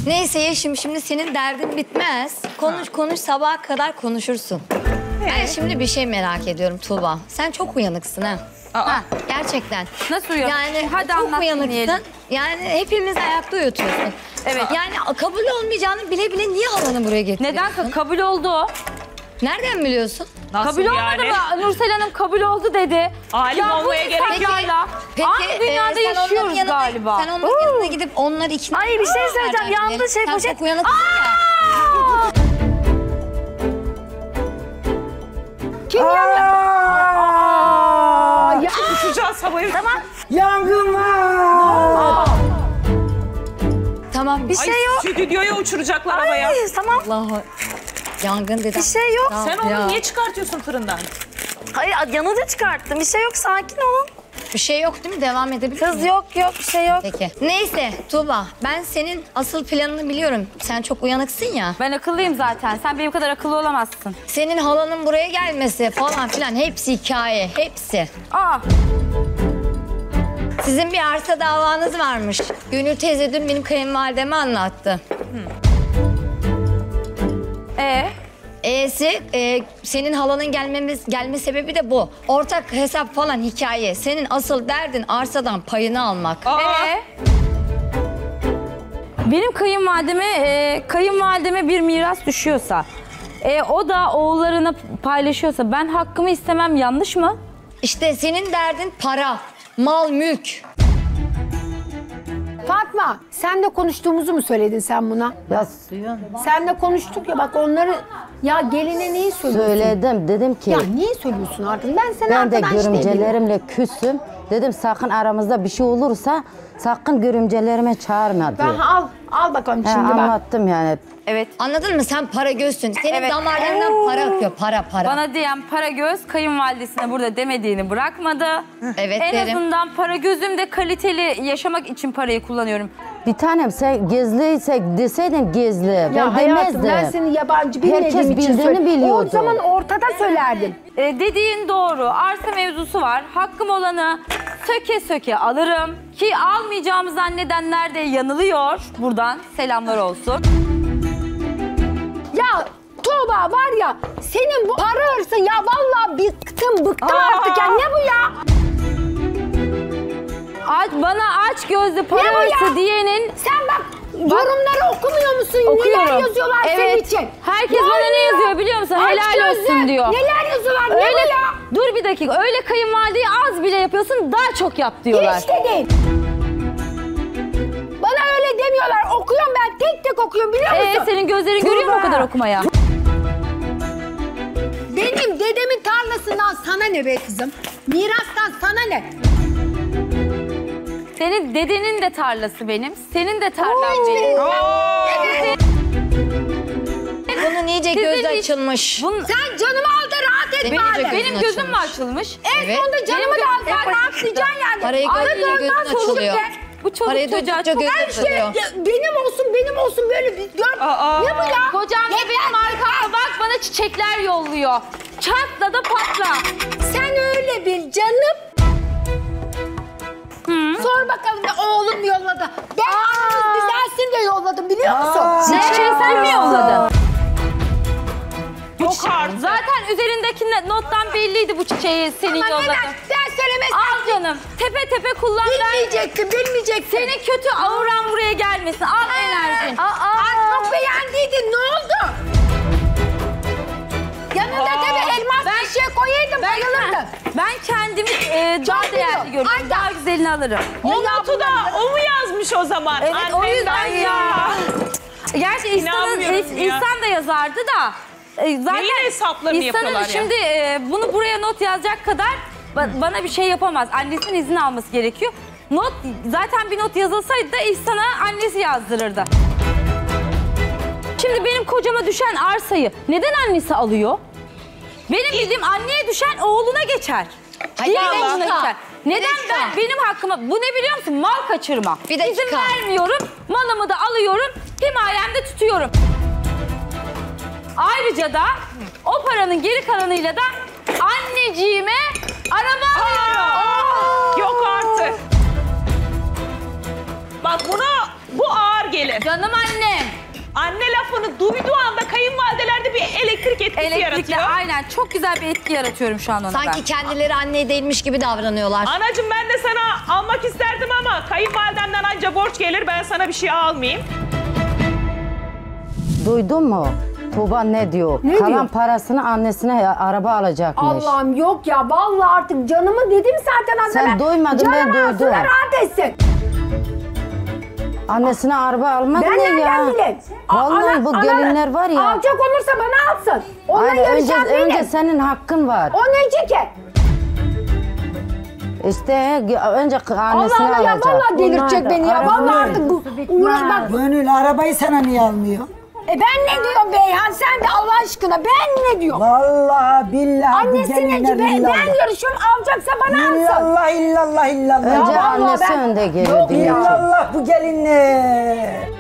Neyse Yeşim, şimdi senin derdin bitmez. Konuş sabaha kadar konuşursun. Ben şimdi bir şey merak ediyorum Tuğba. Sen çok uyanıksın ha. Ha, gerçekten. Nasıl uyanık? Yani Hadi çok uyanıksın. Diyelim. Yani hepimiz ayakta uyutuyorsun. Evet. Yani kabul olmayacağını bile bile niye halanı buraya getiriyorsun? Neden? Kabul oldu o. Nereden biliyorsun? Nasıl Kabul olmadı mı? Nursel Hanım kabul oldu dedi. Alim olmaya gerek yok. Aynı dünyada yaşıyoruz galiba. Sen onların yanına gidip onları ikna... Ay bir şey söyleyeceğim. Yandı şey Sen poşet. çok uyanıksın ya. Kim yandı? Ya. Uçacağız havaya. Tamam. Yangın var. Tamam, bir Ay, şey yok. stüdyoya uçuracaklar havaya. Ay, tamam. Allah, yangın dedim. Bir şey yok. Sen onu niye çıkartıyorsun fırından? Hayır yanında çıkarttım. Bir şey yok. Sakin olun. Bir şey yok değil mi? Devam edebilir Kız miyim? yok bir şey yok. Peki. Neyse Tuğba, ben senin asıl planını biliyorum. Sen çok uyanıksın ya. Ben akıllıyım zaten. Sen benim kadar akıllı olamazsın. Senin halanın buraya gelmesi falan filan hepsi hikaye, hepsi. Aa. Sizin bir arsa davanız varmış. Gönül teyze dün benim kayınvalideme anlattı. Senin halanın gelme sebebi de bu. Ortak hesap falan hikaye. Senin asıl derdin arsadan payını almak. Benim kayınvalideme bir miras düşüyorsa, o da oğullarına paylaşıyorsa ben hakkımı istemem, yanlış mı? İşte senin derdin para, mal, mülk. Fatma, senle konuştuğumuzu mu söyledin sen buna? Ya Senle konuştuk ya bak onları... Ya geline neyi söylüyorsun? söyledim dedim ki Ya niye söylüyorsun artık? Ben seni ben de arkadaş değilim. görümcelerimle küsüm. Dedim sakın aramızda bir şey olursa sakın görümcelerime çağırma diye. Ben al bakalım He, şimdi bak. anlattım yani. Evet. Anladın mı? Sen para gözsün. Senin Evet. damarlarından para akıyor. Para. Bana diyen para göz kayınvalidesine burada demediğini bırakmadı. Evet En derim. azından para gözümde kaliteli yaşamak için parayı kullanıyorum. Bir tanem sen gizliyse deseydin gizli. Ya Ben hayatım demezdim. ben seni yabancı bilmediğim Herkes için bildiğini söyledim. biliyordu. O zaman ortada söylerdim. Dediğin doğru. Arsa mevzusu var. Hakkım olanı söke söke alırım. Ki almayacağımı zannedenler de yanılıyor. Buradan selamlar olsun. Ya Tuğba var ya senin bu para hırsın ya vallahi bıktım artık ya ne bu ya? Bana aç gözlü para Ne bu ya? hırsı diyenin... Sen bak yorumları okumuyor musun? Okuyorum. Neler yazıyorlar senin için? Herkes bana ne yazıyor biliyor musun? Aç Helal gözlü. olsun diyor. Neler yazıyorlar? Ne Öyle, bu ya? dur bir dakika. Öyle kayınvalideyi az bile yapıyorsun, daha çok yap diyorlar. Hiç de değil. Bana öyle demiyorlar. Okuyorum ben. Tek tek okuyorum biliyor musun? Senin gözlerin görüyor mu o kadar okumaya? Benim dedemin tarlasından sana ne be kızım? Mirastan sana ne? Senin dedenin de tarlası benim, senin de tarlan benim. Bunun iyice gözü açılmış. Sen canımı al da rahat et Benim bari. de Benim gözün gözüm mü açılmış. açılmış? En sonunda canımı da al. Sen rahatlayacaksın yani. Parayı görünce gözün açılıyor. Bu çoluk Parayı çocuğa duydukça çok... gözün Her şey açılıyor. benim olsun böyle bir gör. Ne bu ya? Kocam da Yeter. benim arkamda bak bana çiçekler yolluyor. Çatla da patla. Sen öyle bil canım. Sor bakalım ne oğlum yolladı. Ben aranız düzelsin de yolladım biliyor musun? Ne çiçeği sen mi yolladın? Yok artık. Zaten üzerindeki nottan belliydi bu çiçeği senin Ama yolladın. neden? Sen söylemezsen. Al canım. Tepe tepe kullan. Bilmeyeceksin. Senin kötü auran buraya gelmesin. Al enerjin. Çok beğendiydin. Ne oldu? Yanında tabii elmas bir şey koyaydın bayılırdın. Ben kendimi daha Çok değerli biliyorum. görüyorum. Aynen. Daha güzelini alırım. O notu da o mu yazmış o zaman? Evet o Annemden yüzden ya. Gerçi İnanmıyorum ya. İhsan da yazardı da. Zaten Neyin hesaplarını yapıyorlar ya? şimdi bunu buraya not yazacak kadar bana bir şey yapamaz. Annesinin izin alması gerekiyor. Zaten bir not yazılsaydı da İhsan'a annesi yazdırırdı. Şimdi benim kocama düşen arsayı neden annesi alıyor? Benim bildiğim anneye düşen oğluna geçer. Diğer oğluna geçer. Neden benim hakkıma, bu ne biliyor musun? Mal kaçırma. Bir dakika. İzin vermiyorum, malımı da alıyorum, himayemde tutuyorum. Ayrıca da o paranın geri kalanıyla da anneciğime araba alıyorum. Yok artık. Bak Bu ağır gelir. Canım annem. Anne lafını duyduğu anda kayınvalidelerde bir elektrik etkisi Elektrikle yaratıyor. aynen çok güzel bir etki yaratıyorum şu an ona Sanki kendileri anne değilmiş gibi davranıyorlar. Anacığım ben de sana almak isterdim ama kayınvalidemden anca borç gelir, ben sana bir şey almayayım. Duydun mu? Tuğba ne diyor? Ne Kalan diyor? parasını annesine araba alacakmış. Allah'ım yok ya vallahi artık canımı dedim zaten anne. Sen duymadın, ben Canım alsın duydum. da rahat etsin. Annesine araba almak Ben ne ya? nereden bileyim? Vallahi bu gelinler var ya. Alacak olursa bana alsın. Onunla Aynen, yarışan benim. önce senin hakkın var. O neci ki? İşte önce Allah annesine Allah ya alacak. vallahi delirtecek beni ya. Vallahi artık bu uğraş bak. Gönül arabayı sana niye almıyor? Ben ne diyorum Beyhan sen de Allah aşkına ben ne diyorum? Vallahi billahi Annesi neci ben yarışıyorum alacaksa bana alsın. İllallah illallah illallah. Önce vallahi annesi ben- önde Yok geliyor diyor. İllallah bu gelinle.